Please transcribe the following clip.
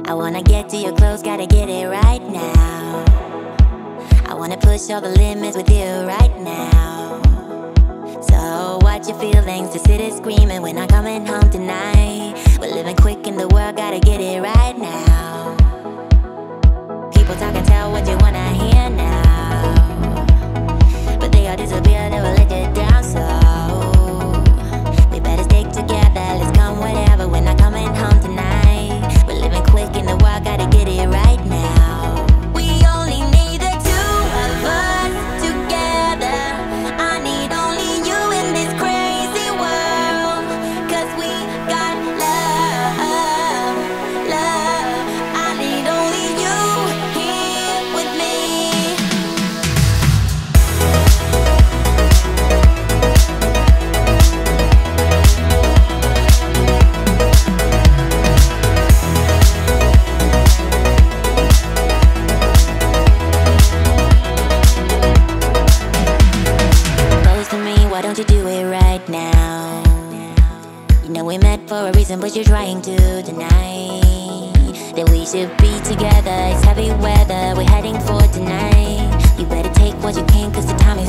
I wanna get to your clothes, gotta get it right now. I wanna push all the limits with you right now. So watch your feelings, the city's screaming, we're not coming home tonight. We're living quick in the world, gotta get it right now. People talk and tell what you wanna hear now, but they all disappear, they will let you down. So we better stick together, let's come whatever, we're not coming home tonight. We're living quick in the world, gotta get it right now. We only need the two of us together. I need only you in this crazy world, 'cause we got love, love. I need only you here with me. Why don't you do it right now? You know we met for a reason, but you're trying to deny that we should be together. It's heavy weather, we're heading for tonight. You better take what you can, 'cause the time is